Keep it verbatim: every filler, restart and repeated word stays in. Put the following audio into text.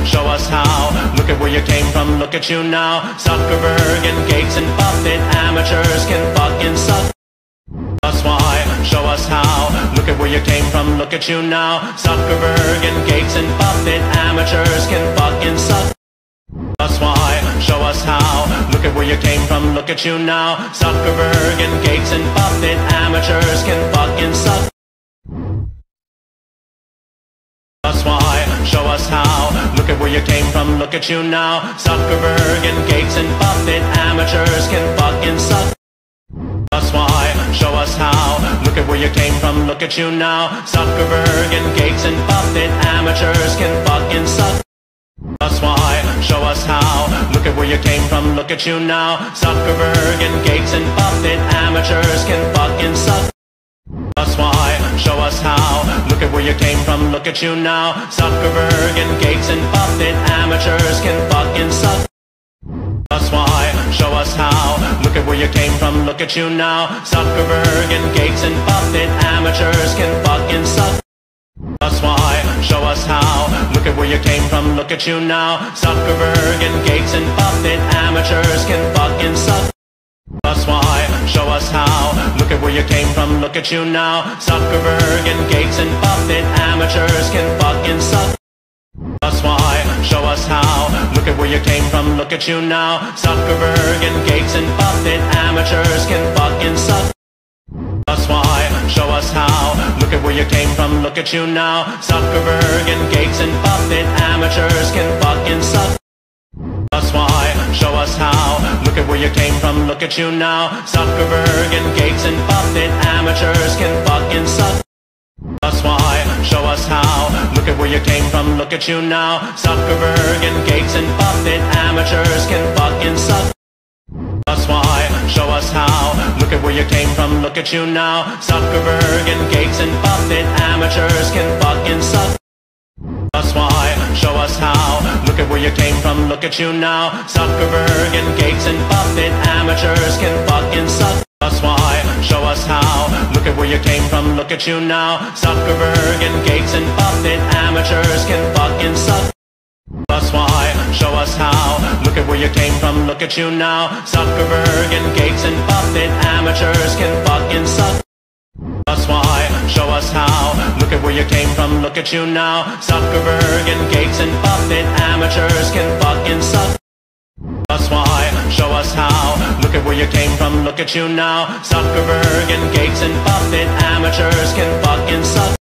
show us how. Look at where you came from, look at you now. Zuckerberg and Gates and Buffett, amateurs can fucking suck. Us why, show us how. Look at where you came from, look at you now. Zuckerberg and Gates and Buffett, amateurs can fucking suck. Us why, show us how. Look at where you came from, look at you now. Zuckerberg and Gates and Buffett, amateurs can fucking suck. Us why, show us how. Look at where you came from, look at you now. Zuckerberg and Gates and Buffett, amateurs can fucking suck. Us why, show us how. Look at where you came from, look at you now. Zuckerberg and Gates and Buffett, amateurs can fucking suck. Us why, show us how. Look at where you came from, look at you now. Zuckerberg and Gates and Buffett, amateurs can fucking suck. Us why, show us how. Look at where you came from, look at you now. Zuckerberg and Gates and Buffett, amateurs can fucking suck. Us why, show us how. Look at where you came from, look at you now. Zuckerberg and Gates and Buffett, amateurs can fucking suck. Us why, show us how. Look at where you came from, look at you now. Zuckerberg and Gates and Buffett, amateurs can fucking suck. Us why, show us how. Look at where you came from, look at you now. Zuckerberg and Gates and Buffett, amateurs can fucking suck. Us why, show us how. Look at where you came from, look at you now. Zuckerberg and Gates and Buffett, amateurs can fucking suck. Us why, show us how. Look at where you came from, look at you now. Zuckerberg and Gates and Buffett, amateurs can fucking suck. Us why, show us how. Look at where you came from, look at you now. Zuckerberg and Gates and Buffett, amateurs can fucking suck. Us why, show us how. Look at where you came from, look at you now. Zuckerberg and Gates and Buffett, amateurs can fucking suck. Us why, show us how. Look at where you came from, look at you now. Zuckerberg and Gates and Buffett, amateurs can fucking suck. Us why, show us how. Look at where you came from, look at you now. Zuckerberg and Gates and Buffett, amateurs can fucking suck. Us why, show us how. Look at where you came from, look at you now. Zuckerberg and Gates and Buffett, amateurs can fucking suck. Us why, show us how. Look at where you came from, look at you now. Zuckerberg and Gates and Buffett, amateurs can fucking suck. Us why, show us how. Look at where you came from, look at you now. Zuckerberg and Gates and Buffett, amateurs can fucking suck. Us why, show us how. Look at where you came from, look at you now. Zuckerberg and Gates and Buffett, amateurs can fucking suck.